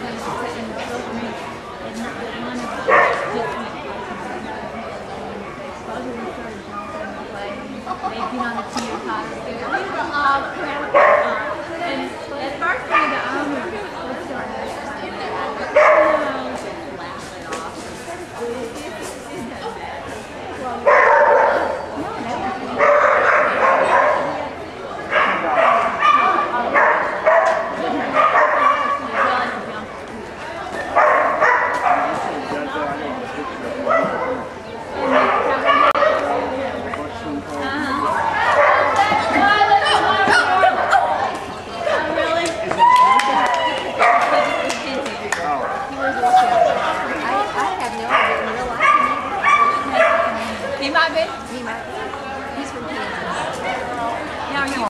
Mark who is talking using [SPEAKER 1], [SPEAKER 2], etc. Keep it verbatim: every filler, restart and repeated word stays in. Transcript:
[SPEAKER 1] place to sit in the filtering, and the one of us just went Buzzer and started jumping and playing. They'd get on the teeter totter together. We were all cracking up. And